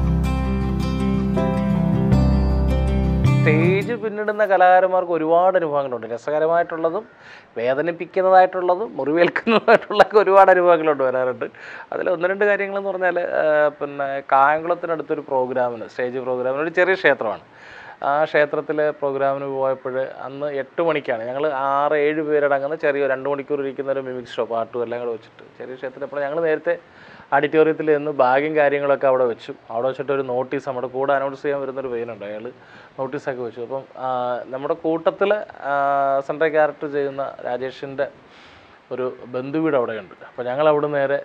A: സ്റ്റേജ് പിന്നിടുന്ന കലാകാരന്മാർക്ക് ഒരുപാട് അനുഭവങ്ങളുണ്ട്. രസകരമായിട്ടുള്ളതും വേദനിപ്പിക്കുന്നതായിട്ടുള്ളതും മുറിവേൽക്കുന്നതായിട്ടുള്ളതൊക്കെ ഒരുപാട് അനുഭവങ്ങളുണ്ട് വരാറുണ്ട്. അതിൽ ഒന്ന് രണ്ട് കാര്യങ്ങളെന്ന് പറഞ്ഞാൽ പിന്നെ കായംകുളത്തിനടുത്തൊരു പ്രോഗ്രാമിന് സ്റ്റേജ് പ്രോഗ്രാമിന് ഒരു ചെറിയ ക്ഷേത്രമാണ്. ആ ക്ഷേത്രത്തിലെ പ്രോഗ്രാമിന് പോയപ്പോൾ അന്ന് 8 മണിക്കാണ്. ഞങ്ങൾ 6-7 പേരടങ്ങുന്ന ചെറിയ 2 മണിക്കൂർ ഇരിക്കുന്ന ഒരു മിമിക് ഷോ പാട്ടും എല്ലാം കൂടെ വെച്ചിട്ട് ചെറിയ ക്ഷേത്രത്തിൽ. അപ്പോൾ ഞങ്ങൾ നേരത്തെ ഓഡിറ്റോറിയത്തിൽ നിന്ന് ബാഗും കാര്യങ്ങളൊക്കെ അവിടെ വെച്ചു. അവിടെ വെച്ചിട്ട് ഒരു നോട്ടീസ് നമ്മുടെ കൂടെ അനൗൺസ് ചെയ്യാൻ വരുന്നൊരു പയ്യനുണ്ട്. അയാൾ നോട്ടീസൊക്കെ വെച്ചു. അപ്പം നമ്മുടെ കൂട്ടത്തിൽ സെൻട്രൽ ക്യാരക്ടർ ചെയ്യുന്ന രാജേഷിൻ്റെ ഒരു ബന്ധുവീട് അവിടെയുണ്ട്. അപ്പോൾ ഞങ്ങൾ അവിടെ നേരെ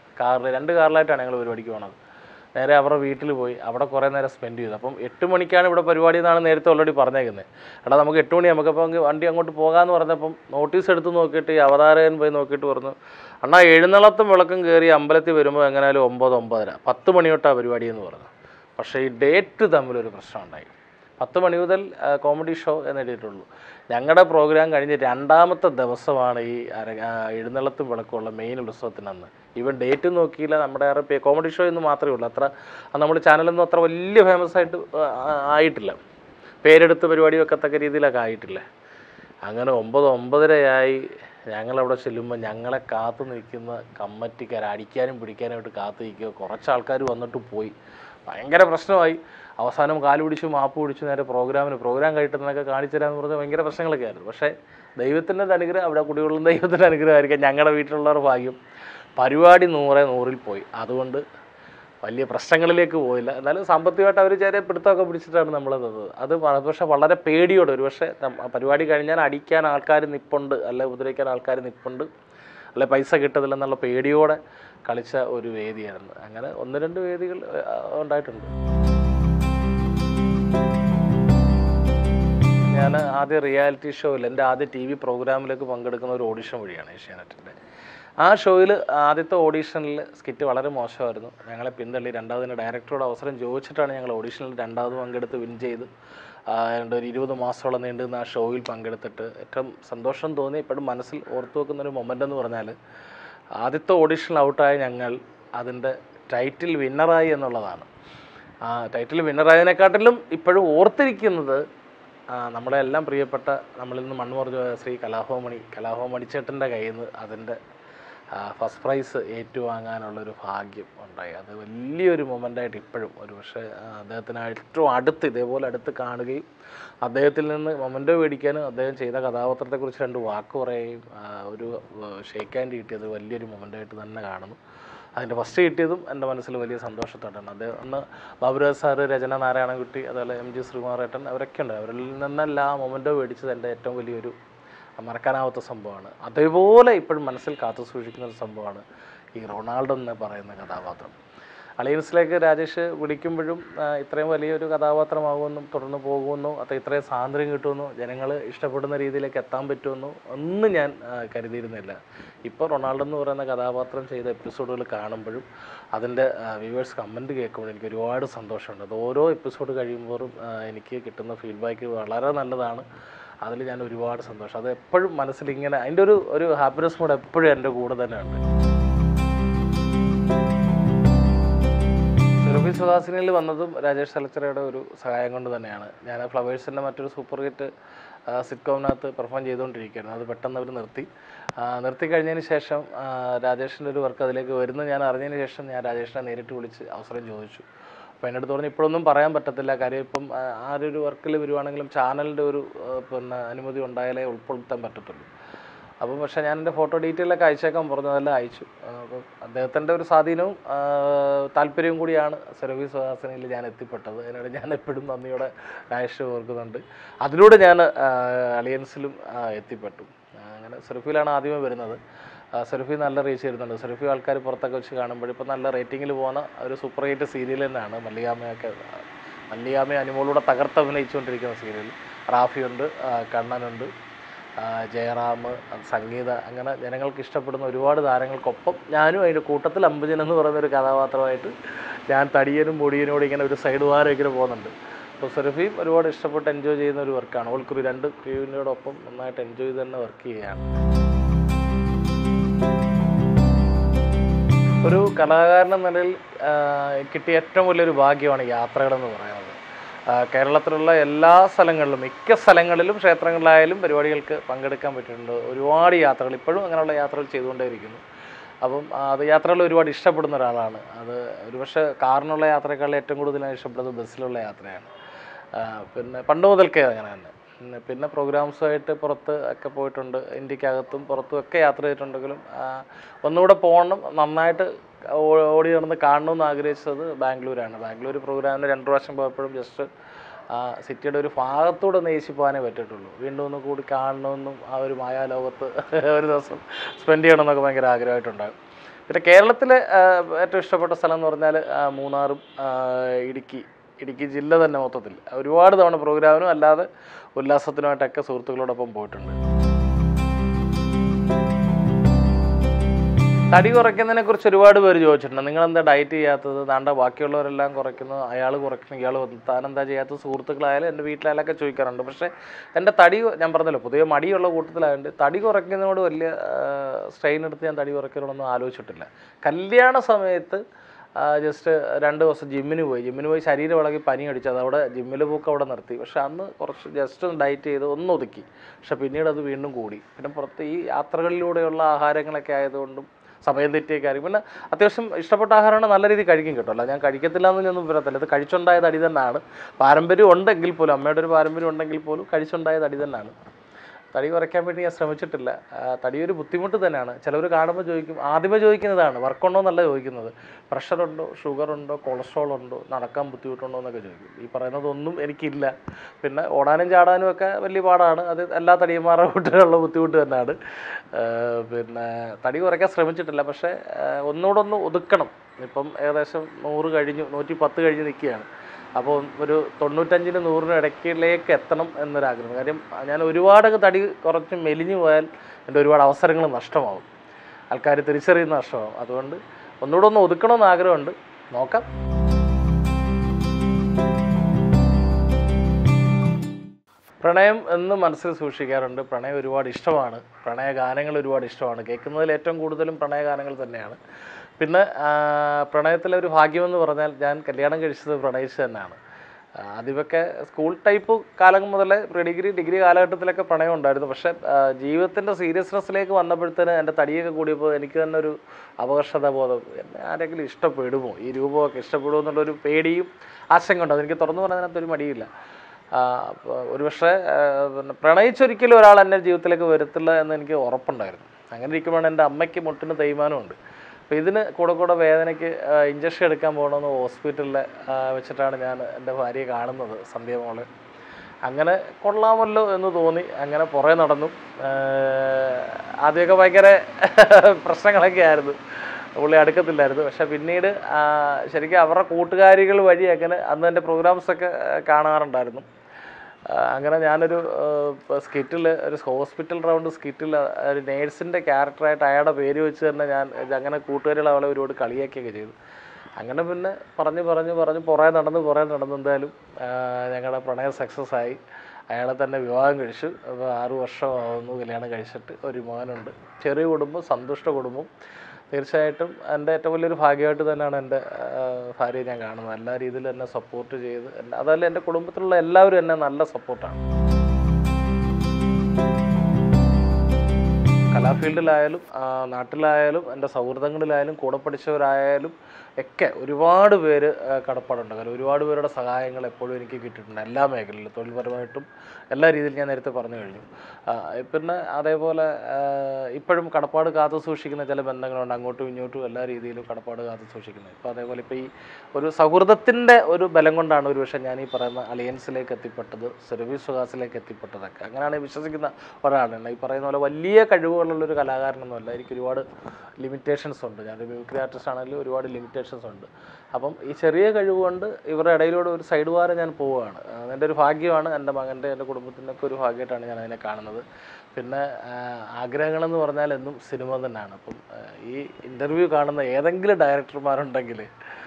A: 2 കാറിലായിട്ടാണ് ഞങ്ങൾ പരിപാടിക്ക് പോകണത്. നേരെ അവരുടെ വീട്ടിൽ പോയി അവിടെ കുറേ നേരം സ്പെൻഡ് ചെയ്തു. അപ്പം 8 മണിക്കാണ് ഇവിടെ പരിപാടി എന്നാണ് നേരത്തെ ഓൾറെഡി പറഞ്ഞേക്കുന്നത്. എടാ നമുക്ക് 8 മണി നമുക്കപ്പോൾ വണ്ടി അങ്ങോട്ട് പോകാമെന്ന് പറഞ്ഞപ്പം നോട്ടീസ് എടുത്ത് നോക്കിയിട്ട് ഈ അവതാരകൻ പോയി നോക്കിയിട്ട് പറഞ്ഞു, അണ്ണാ എഴുന്നള്ളത്തും വിളക്കും കയറി അമ്പലത്തിൽ വരുമ്പോൾ എങ്ങനെയാലും 9-9:30 10 മണി തൊട്ടാണ് പരിപാടി എന്ന് പറഞ്ഞു. പക്ഷേ ഈ ഡേറ്റ് തമ്മിലൊരു പ്രശ്നം ഉണ്ടായി. 10 മണി മുതൽ കോമഡി ഷോ എന്ന് എഴുതിയിട്ടുള്ളൂ. ഞങ്ങളുടെ പ്രോഗ്രാം കഴിഞ്ഞ് 2ാമത്തെ ദിവസമാണ് ഈ എഴുന്നള്ളത്തും വിളക്കുള്ള മെയിൻ ഉത്സവത്തിനന്ന്. ഈവൻ ഡേറ്റ് നോക്കിയില്ല. നമ്മുടെ കോമഡി ഷോ എന്ന് മാത്രമേ ഉള്ളൂ. നമ്മുടെ ചാനലൊന്നും അത്ര വലിയ ഫേമസ് ആയിട്ട് ആയിട്ടില്ല. പേരെടുത്ത് പരിപാടി വെക്കത്തക്ക രീതിയിലൊക്കെ ആയിട്ടില്ല. അങ്ങനെ 9-9:30 ഞങ്ങളവിടെ ചെല്ലുമ്പോൾ ഞങ്ങളെ കാത്തു നിൽക്കുന്ന കമ്മിറ്റിക്കാർ അടിക്കാനും പിടിക്കാനായിട്ട് കാത്തു നിൽക്കുക. കുറച്ച് ആൾക്കാർ വന്നിട്ട് പോയി. ഭയങ്കര പ്രശ്നമായി. അവസാനം കാല് പിടിച്ചു മാപ്പ് പിടിച്ചു നേരെ പ്രോഗ്രാം കഴിട്ടുന്നതൊക്കെ കാണിച്ചു തരാമെന്ന് പറഞ്ഞാൽ ഭയങ്കര പ്രശ്നങ്ങളൊക്കെ ആയിരുന്നു. പക്ഷേ ദൈവത്തിൻ്റെ അനുഗ്രഹം, അവിടെ കുടികൊള്ളുന്ന ദൈവത്തിൻ്റെ അനുഗ്രഹമായിരിക്കാം. ഞങ്ങളുടെ വീട്ടിലുള്ളവർ ഭാഗ്യം പരിപാടി 100-100 പോയി. അതുകൊണ്ട് വലിയ പ്രശ്നങ്ങളിലേക്ക് പോയില്ല. എന്നാലും സാമ്പത്തികമായിട്ട് അവർ ചെറിയ പിടുത്തമൊക്കെ പിടിച്ചിട്ടാണ് നമ്മൾ തന്നത്. അത് പക്ഷേ വളരെ പേടിയോടെ, ഒരു പക്ഷേ പരിപാടി കഴിഞ്ഞാൽ അടിക്കാൻ ആൾക്കാർ നിൽപ്പുണ്ട്, അല്ലെ ഉപദ്രവിക്കാൻ ആൾക്കാർ നിൽപ്പുണ്ട്, അല്ലെ പൈസ കിട്ടത്തില്ലെന്നുള്ള പേടിയോടെ കളിച്ച ഒരു വേദിയായിരുന്നു. അങ്ങനെ 1-2 വേദികൾ ഉണ്ടായിട്ടുണ്ട്. ഞാൻ ആദ്യം റിയാലിറ്റി ഷോയിൽ എൻ്റെ ആദ്യ TV പ്രോഗ്രാമിലേക്ക് പങ്കെടുക്കുന്ന ഒരു ഓഡിഷൻ വഴിയാണ് ഏഷ്യാനെറ്റിൻ്റെ. ആ ഷോയിൽ ആദ്യത്തെ ഓഡീഷനിൽ സ്കിറ്റ് വളരെ മോശമായിരുന്നു. ഞങ്ങളെ പിന്തള്ളി. രണ്ടാമതിന് ഡയറക്ടറോട് അവസരം ചോദിച്ചിട്ടാണ് ഞങ്ങൾ ഓഡീഷനിൽ രണ്ടാമത് പങ്കെടുത്ത് വിൻ ചെയ്ത് ഒരു 20 മാസത്തോളം നീണ്ടുന്ന ആ ഷോയിൽ പങ്കെടുത്തിട്ട് ഏറ്റവും സന്തോഷം തോന്നി. ഇപ്പോഴും മനസ്സിൽ ഓർത്തു വെക്കുന്നൊരു മൊമെൻ്റ് എന്ന് പറഞ്ഞാൽ ആദ്യത്തെ ഓഡീഷനിൽ ഔട്ടായ ഞങ്ങൾ അതിൻ്റെ ടൈറ്റിൽ വിന്നറായി എന്നുള്ളതാണ്. ടൈറ്റിൽ വിന്നറായതിനെക്കാട്ടിലും ഇപ്പോഴും ഓർത്തിരിക്കുന്നത് നമ്മളെല്ലാം പ്രിയപ്പെട്ട നമ്മളിൽ നിന്ന് മൺമറഞ്ഞു പോയ ശ്രീ കലാഭവമണിച്ചേട്ടൻ്റെ കയ്യിൽ നിന്ന് അതിൻ്റെ ഫസ്റ്റ് പ്രൈസ് ഏറ്റുവാങ്ങാനുള്ളൊരു ഭാഗ്യം ഉണ്ടായി. അത് വലിയൊരു മൊമെൻ്റായിട്ട് ഇപ്പോഴും, ഒരു പക്ഷേ അദ്ദേഹത്തിന് ഏറ്റവും അടുത്ത് ഇതേപോലെ അടുത്ത് കാണുകയും അദ്ദേഹത്തിൽ നിന്ന് മൊമെൻ്റോ മേടിക്കാനും അദ്ദേഹം ചെയ്ത കഥാപാത്രത്തെക്കുറിച്ച് 2 വാക്ക് പറയുകയും ഒരു ഷേക്ക് ഹാൻഡ് കിട്ടിയത് വലിയൊരു മൊമെൻ്റായിട്ട് തന്നെ കാണുന്നു. അതിൻ്റെ ഫസ്റ്റ് കിട്ടിയതും എൻ്റെ മനസ്സിൽ വലിയ സന്തോഷത്തോടെയാണ്. അദ്ദേഹം അന്ന് ബാബുരാജ് സാറ്, രചന നാരായണൻകുട്ടി, അതുപോലെ MG ശ്രീകുമാറേട്ടൻ അവരൊക്കെ ഉണ്ട്. അവരിൽ നിന്നെല്ലാം ആ മൊമെൻ്റോ മേടിച്ചത് എൻ്റെ ഏറ്റവും വലിയൊരു മറക്കാനാവാത്ത സംഭവമാണ്. അതേപോലെ ഇപ്പോഴും മനസ്സിൽ കാത്തു സൂക്ഷിക്കുന്ന ഒരു സംഭവമാണ് ഈ റൊണാൾഡോ എന്ന് പറയുന്ന കഥാപാത്രം. അലയൻസിലേക്ക് രാജേഷ് വിളിക്കുമ്പോഴും ഇത്രയും വലിയൊരു കഥാപാത്രമാകുമെന്നും തുടർന്ന് പോകുമെന്നോ അത് ഇത്രയും സ്വാതന്ത്ര്യം കിട്ടുമെന്നോ ജനങ്ങൾ ഇഷ്ടപ്പെടുന്ന രീതിയിലേക്ക് എത്താൻ പറ്റുമെന്നോ ഒന്നും ഞാൻ കരുതിയിരുന്നില്ല. ഇപ്പോൾ റൊണാൾഡോ എന്ന് പറയുന്ന കഥാപാത്രം ചെയ്ത എപ്പിസോഡുകൾ കാണുമ്പോഴും അതിൻ്റെ വ്യൂവേഴ്സ് കമൻറ്റ് കേൾക്കുമ്പോഴും എനിക്ക് ഒരുപാട് സന്തോഷമുണ്ട്. അത് ഓരോ എപ്പിസോഡ് കഴിയുമ്പോഴും എനിക്ക് കിട്ടുന്ന ഫീഡ്ബാക്ക് വളരെ നല്ലതാണ്. അതിൽ ഞാൻ ഒരുപാട് സന്തോഷം. അത് എപ്പോഴും മനസ്സിലിങ്ങനെ അതിൻ്റെ ഒരു ഹാപ്പിനെസ് മൂഡ് എപ്പോഴും എൻ്റെ കൂടെ തന്നെ ഉണ്ട്. സുരഭി സുഹാസിനിയിൽ വന്നതും രാജേഷ് തലച്ചിറയുടെ ഒരു സഹായം കൊണ്ട് തന്നെയാണ്. ഞാൻ ഫ്ലവേഴ്സിൻ്റെ മറ്റൊരു സൂപ്പർ ഹിറ്റ് സിറ്റ്കോമിനകത്ത് പെർഫോം ചെയ്തുകൊണ്ടിരിക്കുകയായിരുന്നു. അത് പെട്ടെന്ന് അവർ നിർത്തി കഴിഞ്ഞതിന് ശേഷം രാജേഷിൻ്റെ ഒരു വർക്ക് അതിലേക്ക് വരുന്നത് ഞാൻ അറിഞ്ഞതിന് ശേഷം ഞാൻ രാജേഷിനെ നേരിട്ട് വിളിച്ച് അവസരം ചോദിച്ചു. അപ്പോൾ എൻ്റെ അടുത്ത് പറഞ്ഞ് ഇപ്പോഴൊന്നും പറയാൻ പറ്റത്തില്ല, കാര്യം ഇപ്പം ആ ഒരു വർക്കിൽ വരുവാണെങ്കിലും ചാനലിൻ്റെ ഒരു അനുമതി ഉണ്ടായാലേ ഉൾപ്പെടുത്താൻ പറ്റത്തുള്ളൂ. അപ്പം പക്ഷേ ഞാൻ എൻ്റെ ഫോട്ടോ ഡീറ്റെയിലൊക്കെ അയച്ചേക്കാൻ പറഞ്ഞു, അതെല്ലാം അയച്ചു. അപ്പം അദ്ദേഹത്തിൻ്റെ ഒരു സ്വാധീനവും താല്പര്യവും കൂടിയാണ് സുരഭി സുഹാസിനിയിൽ ഞാൻ എത്തിപ്പെട്ടത്. അതിനോട് ഞാൻ എപ്പോഴും നന്ദിയോടെ രാജേഷ് ഓർക്കുന്നുണ്ട്. അതിലൂടെ ഞാൻ അലിയൻസിലും എത്തിപ്പെട്ടു. അങ്ങനെ സുരഭിയിലാണ് ആദ്യമേ വരുന്നത്. സുരഭി നല്ല റീച്ച് ചെയ്യുന്നുണ്ട്. സുരഭി ആൾക്കാർ പുറത്തൊക്കെ വെച്ച് കാണുമ്പോൾ ഇപ്പോൾ നല്ല റേറ്റിങ്ങിൽ പോകുന്ന ഒരു സൂപ്പർ ഹിറ്റ് സീരിയൽ തന്നെയാണ്. മല്ലികാമയെ അനുമോളൂടെ തകർത്തഭിനയിച്ചുകൊണ്ടിരിക്കുന്ന സീരിയൽ. റാഫിയുണ്ട്, കണ്ണനുണ്ട്, ജയറാം, സംഗീത, അങ്ങനെ ജനങ്ങൾക്ക് ഇഷ്ടപ്പെടുന്ന ഒരുപാട് താരങ്ങൾക്കൊപ്പം ഞാനും അതിൻ്റെ കൂട്ടത്തിൽ അമ്പുജൻ എന്ന് പറയുന്നൊരു കഥാപാത്രമായിട്ട് ഞാൻ തടിയനും മുടിയനോട് ഇങ്ങനെ ഒരു സൈഡ് വാരം ഇങ്ങനെ പോകുന്നുണ്ട്. അപ്പോൾ സുരഭിയും ഒരുപാട് ഇഷ്ടപ്പെട്ട് എൻജോയ് ചെയ്യുന്ന ഒരു വർക്കാണ്. അവൾക്കൊരു 2 ക്രൂവിനോടൊപ്പം നന്നായിട്ട് എൻജോയ് ചെയ്ത് തന്നെ വർക്ക് ചെയ്യുകയാണ്. ഒരു കലാകാരൻ എന്ന നിലയിൽ കിട്ടിയ ഏറ്റവും വലിയൊരു ഭാഗ്യമാണ് യാത്രകളെന്ന് പറയുന്നത്. കേരളത്തിലുള്ള എല്ലാ സ്ഥലങ്ങളിലും മിക്ക സ്ഥലങ്ങളിലും ക്ഷേത്രങ്ങളിലായാലും പരിപാടികൾക്ക് പങ്കെടുക്കാൻ പറ്റിയിട്ടുണ്ട്. ഒരുപാട് യാത്രകൾ ഇപ്പോഴും അങ്ങനെയുള്ള യാത്രകൾ ചെയ്തുകൊണ്ടേയിരിക്കുന്നു. അപ്പം അത് യാത്രകൾ ഒരുപാട് ഇഷ്ടപ്പെടുന്ന ഒരാളാണ്. അത് ഒരുപക്ഷെ കാറിനുള്ള യാത്രയേക്കാൾ ഏറ്റവും കൂടുതൽ ഞാൻ ഇഷ്ടപ്പെടുന്നത് ബസ്സിലുള്ള യാത്രയാണ്. പിന്നെ പണ്ട് മുതൽക്കേ അങ്ങനെ തന്നെ. പിന്നെ പ്രോഗ്രാംസുമായിട്ട് പുറത്ത് ഒക്കെ പോയിട്ടുണ്ട്. ഇന്ത്യക്കകത്തും പുറത്തും ഒക്കെ യാത്ര ചെയ്തിട്ടുണ്ടെങ്കിലും ഒന്നുകൂടെ പോകണം, നന്നായിട്ട് ഓടി നടന്ന് കാണണമെന്ന് ആഗ്രഹിച്ചത് ബാംഗ്ലൂരാണ്. ബാംഗ്ലൂർ പ്രോഗ്രാമിന് 2 പ്രാവശ്യം പോയപ്പോഴും ജസ്റ്റ് സിറ്റിയുടെ ഒരു ഭാഗത്തൂടെ നെയ്ച്ച് പോകാനേ പറ്റിയിട്ടുള്ളൂ. വീണ്ടും ഒന്ന് കൂടി കാണണമെന്നും ആ ഒരു മായാലോകത്ത് ഒരു ദിവസം സ്പെൻഡ് ചെയ്യണമെന്നൊക്കെ ഭയങ്കര ആഗ്രഹമായിട്ടുണ്ടാകും. പിന്നെ കേരളത്തിലെ ഏറ്റവും ഇഷ്ടപ്പെട്ട സ്ഥലം എന്ന് പറഞ്ഞാൽ മൂന്നാറും ഇടുക്കി ജില്ല തന്നെ മൊത്തത്തിൽ ഒരുപാട് തവണ പ്രോഗ്രാമിനും അല്ലാതെ ഉല്ലാസത്തിനുമായിട്ടൊക്കെ സുഹൃത്തുക്കളോടൊപ്പം പോയിട്ടുണ്ട്. തടി കുറയ്ക്കുന്നതിനെ കുറിച്ച് ഒരുപാട് പേര് ചോദിച്ചിട്ടുണ്ട്. നിങ്ങളെന്താ ഡയറ്റ് ചെയ്യാത്തത്? താണ്ട ബാക്കിയുള്ളവരെല്ലാം കുറയ്ക്കുന്നു, അയാൾ കുറയ്ക്കുന്നു, ഇയാൾ താനെന്താ ചെയ്യാത്തത്? സുഹൃത്തുക്കളായാലും എൻ്റെ വീട്ടിലായാലൊക്കെ ചോദിക്കാറുണ്ട്. പക്ഷേ എൻ്റെ തടി, ഞാൻ പറഞ്ഞല്ലോ പൊതുവെ മടിയുള്ള കൂട്ടത്തിലായതുകൊണ്ട് തടി കുറയ്ക്കുന്നതിനോട് വലിയ സ്ട്രെയിൻ എടുത്ത് ഞാൻ തടി കുറയ്ക്കണമെന്നൊന്നും ആലോചിച്ചിട്ടില്ല. കല്യാണ സമയത്ത് ജസ്റ്റ് 2 ദിവസം ജിമ്മിന് പോയി ശരീരം ഇളകി പനി അടിച്ചു. അതവിടെ ജിമ്മിൽ പോക്ക് അവിടെ നിർത്തി. പക്ഷെ അന്ന് കുറച്ച് ജസ്റ്റ് ഒന്ന് ഡയറ്റ് ചെയ്ത് ഒന്ന് ഒതുക്കി. പക്ഷെ പിന്നീട് അത് വീണ്ടും കൂടി. പിന്നെ പുറത്ത് ഈ യാത്രകളിലൂടെയുള്ള ആഹാരങ്ങളൊക്കെ ആയതുകൊണ്ടും സമയം തെറ്റിയൊക്കെ ആയിരിക്കും. പിന്നെ അത്യാവശ്യം ഇഷ്ടപ്പെട്ട ആഹാരമാണ്, നല്ല രീതിയിൽ കഴിക്കും കേട്ടോ. അല്ല ഞാൻ കഴിക്കത്തില്ല എന്ന് ഞാനൊന്നും പറയത്തില്ല. ഇത് കഴിച്ചുണ്ടായ തടി തന്നെയാണ്. പാരമ്പര്യം ഉണ്ടെങ്കിൽ പോലും, അമ്മയുടെ ഒരു പാരമ്പര്യം ഉണ്ടെങ്കിൽ പോലും കഴിച്ചുണ്ടായ തടി തന്നെയാണ്. തടി കുറയ്ക്കാൻ വേണ്ടി ഞാൻ ശ്രമിച്ചിട്ടില്ല. തടി ഒരു ബുദ്ധിമുട്ട് തന്നെയാണ്. ചിലവർ കാണുമ്പോൾ ചോദിക്കും, ആദ്യമേ ചോദിക്കുന്നതാണ്, വർക്കുണ്ടോ എന്നല്ല ചോദിക്കുന്നത്, പ്രഷറുണ്ടോ, ഷുഗറുണ്ടോ, കൊളസ്ട്രോൾ ഉണ്ടോ, നടക്കാൻ ബുദ്ധിമുട്ടുണ്ടോ എന്നൊക്കെ ചോദിക്കും. ഈ പറയുന്നതൊന്നും എനിക്കില്ല. പിന്നെ ഓടാനും ചാടാനും ഒക്കെ വലിയ പാടാണ്. അത് എല്ലാ തടിയന്മാരുടെ വീട്ടിലുള്ള ബുദ്ധിമുട്ട് തന്നെയാണ്. പിന്നെ തടി കുറയ്ക്കാൻ ശ്രമിച്ചിട്ടില്ല. പക്ഷേ ഒന്നുകൂടെ ഒന്ന് ഒതുക്കണം. ഇപ്പം ഏകദേശം 100 കഴിഞ്ഞു, 110 കഴിഞ്ഞ് നിൽക്കുകയാണ്. അപ്പോൾ ഒരു 95-നും 100-നും ഇടയ്ക്കിലേക്ക് എത്തണം എന്നൊരാഗ്രഹം. കാര്യം ഞാൻ ഒരുപാടൊക്കെ തടി കുറച്ച് മെലിഞ്ഞു പോയാൽ എൻ്റെ ഒരുപാട് അവസരങ്ങൾ നഷ്ടമാവും, ആൾക്കാർ തിരിച്ചറിയുന്ന നഷ്ടമാവും. അതുകൊണ്ട് ഒന്നുകൂടെ ഒന്ന് ഒതുക്കണമെന്ന് ആഗ്രഹമുണ്ട്, നോക്കാം. പ്രണയം എന്ന് മനസ്സിൽ സൂക്ഷിക്കാറുണ്ട്. പ്രണയം ഒരുപാട് ഇഷ്ടമാണ്. പ്രണയ ഗാനങ്ങൾ ഒരുപാട് ഇഷ്ടമാണ്. കേൾക്കുന്നതിൽ ഏറ്റവും കൂടുതലും പ്രണയ ഗാനങ്ങൾ തന്നെയാണ്. പിന്നെ പ്രണയത്തിലെ ഒരു ഭാഗ്യമെന്ന് പറഞ്ഞാൽ ഞാൻ കല്യാണം കഴിച്ചത് പ്രണയിച്ച് തന്നെയാണ്. ആദ്യമൊക്കെ സ്കൂൾ ടൈപ്പ് കാലം മുതലേ ഡിഗ്രി കാലഘട്ടത്തിലൊക്കെ പ്രണയം ഉണ്ടായിരുന്നു. പക്ഷേ ജീവിതത്തിൻ്റെ സീരിയസ്നെസ്സിലേക്ക് വന്നപ്പോഴത്തേന് എൻ്റെ തടിയൊക്കെ കൂടിയപ്പോൾ എനിക്ക് തന്നെ ഒരു അപകർഷതാ ബോധം, എന്നെ ആരെങ്കിലും ഇഷ്ടപ്പെടുമോ, ഈ രൂപമൊക്കെ ഇഷ്ടപ്പെടുമോ എന്നുള്ളൊരു പേടിയും ആശങ്ക ഉണ്ട്. അതെനിക്ക് തുറന്നു പറഞ്ഞതിനകത്തൊരു മടിയില്ല. ഒരുപക്ഷെ പിന്നെ പ്രണയിച്ചൊരിക്കലും ഒരാൾ എൻ്റെ ജീവിതത്തിലേക്ക് വരത്തില്ല എന്ന് എനിക്ക് ഉറപ്പുണ്ടായിരുന്നു. അങ്ങനെ ഇരിക്കുമ്പോഴാണ് എൻ്റെ അമ്മയ്ക്ക് മുട്ടിന് തേയ്മാനമുണ്ട്. അപ്പോൾ ഇതിന് കൂടെ വേദനയ്ക്ക് ഇഞ്ചക്ഷൻ എടുക്കാൻ പോകണമെന്ന് ഹോസ്പിറ്റലിൽ വെച്ചിട്ടാണ് ഞാൻ എൻ്റെ ഭാര്യയെ കാണുന്നത്, സന്ധ്യമോളെ. അങ്ങനെ കൊള്ളാമല്ലോ എന്ന് തോന്നി. അങ്ങനെ പുറകെ നടന്നു. ആദ്യമൊക്കെ ഭയങ്കര പ്രശ്നങ്ങളൊക്കെ ആയിരുന്നു. പുള്ളി അടുക്കത്തില്ലായിരുന്നു. പക്ഷെ പിന്നീട് ശരിക്കും അവരുടെ കൂട്ടുകാരികൾ വഴി അങ്ങനെ അന്ന് എൻ്റെ പ്രോഗ്രാംസൊക്കെ കാണാറുണ്ടായിരുന്നു. അങ്ങനെ ഞാനൊരു സ്കിറ്റിൽ, ഒരു ഹോസ്പിറ്റൽ റൗണ്ട് സ്കിറ്റിൽ ഒരു നേഴ്സിൻ്റെ ക്യാരക്ടറായിട്ട് അയാളുടെ പേര് വെച്ച് തന്നെ ഞാൻ അങ്ങനെ കൂട്ടുകാരികൾ അവളെ ഒരുപാട് കളിയാക്കിയൊക്കെ ചെയ്തു. അങ്ങനെ പിന്നെ പറഞ്ഞ് പുറകെ നടന്ന് എന്തായാലും ഞങ്ങളുടെ പ്രണയം സക്സസ് ആയി. അയാളെ തന്നെ വിവാഹം കഴിച്ചു. അപ്പോൾ 6 വർഷമാവുന്നു കല്യാണം കഴിച്ചിട്ട്. ഒരു മോനുണ്ട്. ചെറിയ കുടുംബം, സന്തുഷ്ട കുടുംബം. തീർച്ചയായിട്ടും എൻ്റെ ഏറ്റവും വലിയൊരു ഭാഗ്യമായിട്ട് തന്നെയാണ് എൻ്റെ ഭാര്യയെ ഞാൻ കാണുന്നത്. എല്ലാ രീതിയിലും എന്നെ സപ്പോർട്ട് ചെയ്ത്, അതല്ല എൻ്റെ കുടുംബത്തിലുള്ള എല്ലാവരും എന്നെ നല്ല സപ്പോർട്ടാണ്. കലാഫീൽഡിലായാലും നാട്ടിലായാലും എൻ്റെ സൗഹൃദങ്ങളിലായാലും കൂടെ പഠിച്ചവരായാലും ഒക്കെ ഒരുപാട് പേര് കടപ്പാടുണ്ട്. കാരണം ഒരുപാട് പേരുടെ സഹായങ്ങൾ എപ്പോഴും എനിക്ക് കിട്ടിയിട്ടുണ്ട്. എല്ലാ മേഖലയിലും, തൊഴിൽപരമായിട്ടും എല്ലാ രീതിയിലും ഞാൻ നേരത്തെ പറഞ്ഞു കഴിഞ്ഞു. പിന്നെ അതേപോലെ ഇപ്പോഴും കടപ്പാട് കാത്തു സൂക്ഷിക്കുന്ന ചില ബന്ധങ്ങളുണ്ട്. അങ്ങോട്ടും ഇങ്ങോട്ടും എല്ലാ രീതിയിലും കടപ്പാട് കാത്തു സൂക്ഷിക്കുന്നത്. ഇപ്പോൾ അതേപോലെ ഇപ്പോൾ ഈ ഒരു സൗഹൃദത്തിൻ്റെ ഒരു ബലം കൊണ്ടാണ് ഒരു പക്ഷേ ഞാൻ ഈ പറയുന്ന അലിയൻസിലേക്ക് എത്തിപ്പെട്ടത്, സുരഭി സുഹാസിലേക്ക് എത്തിപ്പെട്ടതൊക്കെ. അങ്ങനെയാണ് വിശ്വസിക്കുന്ന ഒരാളാണ്. ഈ പറയുന്ന പോലെ വലിയ കഴിവുകളുള്ളൊരു കലാകാരനൊന്നുമല്ല. എനിക്ക് ഒരുപാട് ലിമിറ്റേഷൻസ് ഉണ്ട്. ഞാനൊരു മ്യൂസിക് ആർട്ടിസ്റ്റ് ആണെങ്കിലും ഒരുപാട് ലിമിറ്റേഷൻസ് ഉണ്ട്. അപ്പം ഈ ചെറിയ കഴിവ് കൊണ്ട് ഇവരുടെ ഇടയിലൂടെ ഒരു സൈഡ് വാരം ഞാൻ പോവുകയാണ്. അതെൻ്റെ ഒരു ഭാഗ്യമാണ്. എൻ്റെ മകൻ്റെ, എൻ്റെ കുടുംബത്തിൻ്റെയൊക്കെ ഒരു ഭാഗ്യമായിട്ടാണ് ഞാൻ അതിനെ കാണുന്നത്. പിന്നെ ആഗ്രഹങ്ങളെന്ന് പറഞ്ഞാൽ എന്നും സിനിമ തന്നെയാണ്. അപ്പം ഈ ഇൻ്റർവ്യൂ കാണുന്ന ഏതെങ്കിലും ഡയറക്ടർമാരുണ്ടെങ്കിൽ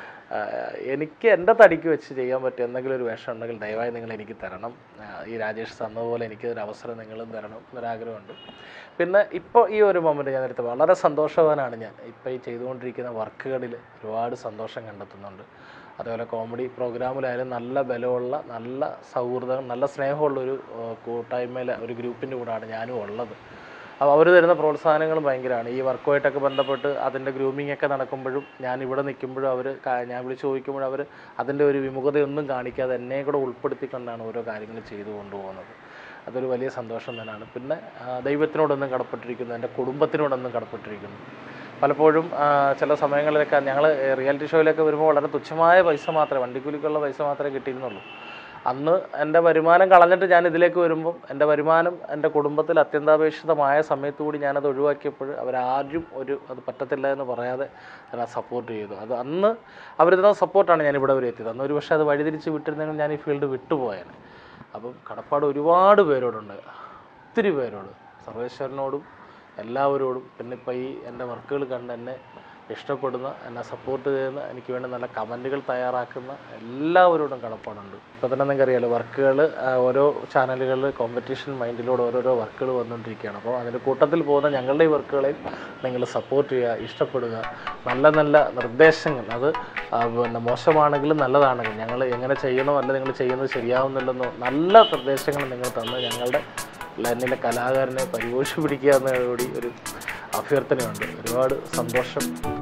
A: എനിക്ക് എൻ്റെ തടിക്ക് വെച്ച് ചെയ്യാൻ പറ്റിയ എന്തെങ്കിലും ഒരു വേഷം ഉണ്ടെങ്കിൽ ദയവായി നിങ്ങൾ എനിക്ക് തരണം. ഈ രാജേഷ് തന്നതുപോലെ എനിക്ക് ഒരു അവസരം നിങ്ങളും തരണം എന്നൊരാഗ്രഹമുണ്ട്. പിന്നെ ഇപ്പോൾ ഈ ഒരു മൊമെൻറ്റ് ഞാൻ നേരത്തെ വളരെ സന്തോഷവാനാണ്. ഞാൻ ഇപ്പോൾ ഈ ചെയ്തുകൊണ്ടിരിക്കുന്ന വർക്കുകളിൽ ഒരുപാട് സന്തോഷം കണ്ടെത്തുന്നുണ്ട്. അതുപോലെ കോമഡി പ്രോഗ്രാമിലായാലും നല്ല ബലമുള്ള, നല്ല സൗഹൃദം, നല്ല സ്നേഹമുള്ളൊരു കൂട്ടായ്മയിൽ, ഒരു ഗ്രൂപ്പിൻ്റെ കൂടെയാണ് ഞാനും ഉള്ളത്. അപ്പോൾ അവർ തരുന്ന പ്രോത്സാഹനങ്ങളും ഭയങ്കരമാണ്. ഈ വർക്കുമായിട്ടൊക്കെ ബന്ധപ്പെട്ട് അതിൻ്റെ ഗ്രൂമിംഗ് ഒക്കെ നടക്കുമ്പോഴും ഞാൻ ഇവിടെ നിൽക്കുമ്പോഴും ഞാൻ വിളിച്ച് ചോദിക്കുമ്പോഴും അവർ അതിൻ്റെ ഒരു വിമുഖതയൊന്നും കാണിക്കാതെ എന്നെ കൂടെ ഉൾപ്പെടുത്തിക്കൊണ്ടാണ് ഓരോ കാര്യങ്ങൾ ചെയ്തു കൊണ്ടുപോകുന്നത്. അതൊരു വലിയ സന്തോഷം തന്നെയാണ്. പിന്നെ ദൈവത്തിനോടൊന്നും കടപ്പെട്ടിരിക്കുന്നു, എൻ്റെ കുടുംബത്തിനോടൊന്നും കടപ്പെട്ടിരിക്കുന്നു. പലപ്പോഴും ചില സമയങ്ങളിലൊക്കെ ഞങ്ങൾ റിയാലിറ്റി ഷോയിലൊക്കെ വരുമ്പോൾ വളരെ തുച്ഛമായ പൈസ മാത്രമേ, വണ്ടിക്കൂലിക്കുള്ള പൈസ മാത്രമേ കിട്ടിയിരുന്നുള്ളൂ. അന്ന് എൻ്റെ വരുമാനം കളഞ്ഞിട്ട് ഞാൻ ഇതിലേക്ക് വരുമ്പം എൻ്റെ വരുമാനം എൻ്റെ കുടുംബത്തിൽ അത്യന്താപേക്ഷിതമായ സമയത്ത് കൂടി ഞാനത് ഒഴിവാക്കിയപ്പോൾ അവരാരും അത് പറ്റത്തില്ല എന്ന് പറയാതെ എന്നെ സപ്പോർട്ട് ചെയ്തു. അത് അന്ന് അവരിരുന്ന സപ്പോർട്ടാണ് ഞാൻ ഇവിടെ വരെ എത്തിയത്. അന്ന് ഒരു പക്ഷേ അത് വഴിതിരിച്ച് വിട്ടിരുന്നെങ്കിൽ ഞാൻ ഈ ഫീൽഡ് വിട്ടുപോയാണ്. അപ്പം കടപ്പാട് ഒരുപാട് പേരോടുണ്ട്, ഒത്തിരി പേരോട്, സർവേശ്വരനോടും എല്ലാവരോടും. പിന്നെ ഇപ്പോൾ ഈ എൻ്റെ വർക്കുകൾ കണ്ട് എന്നെ ഇഷ്ടപ്പെടുന്ന, എന്നെ സപ്പോർട്ട് ചെയ്യുന്ന, എനിക്ക് വേണ്ടി നല്ല കമൻറ്റുകൾ തയ്യാറാക്കുന്ന എല്ലാവരോടും കടപ്പാടുണ്ട്. ഇപ്പോൾ തന്നെ നിങ്ങൾക്കറിയാമല്ലോ, വർക്കുകൾ ഓരോ ചാനലുകളിൽ കോമ്പറ്റീഷൻ മൈൻഡിലൂടെ ഓരോരോ വർക്കുകൾ വന്നുകൊണ്ടിരിക്കുകയാണ്. അപ്പോൾ അതിൻ്റെ കൂട്ടത്തിൽ പോകുന്ന ഞങ്ങളുടെ ഈ വർക്കുകളെയും നിങ്ങൾ സപ്പോർട്ട് ചെയ്യുക, ഇഷ്ടപ്പെടുക. നല്ല നല്ല നിർദ്ദേശങ്ങൾ, അത് പിന്നെ മോശമാണെങ്കിലും നല്ലതാണെങ്കിലും, ഞങ്ങൾ എങ്ങനെ ചെയ്യണോ അല്ല നിങ്ങൾ ചെയ്യുന്നത് ശരിയാവുന്നില്ലെന്നോ നല്ല നിർദ്ദേശങ്ങൾ നിങ്ങൾ തന്ന് ഞങ്ങളുടെ എന്നിലെ കലാകാരനെ പരിപോഷിപ്പിക്കുക എന്നതോടുകൂടി ഒരു അഭ്യർത്ഥനയുണ്ട്. ഒരുപാട് സന്തോഷം.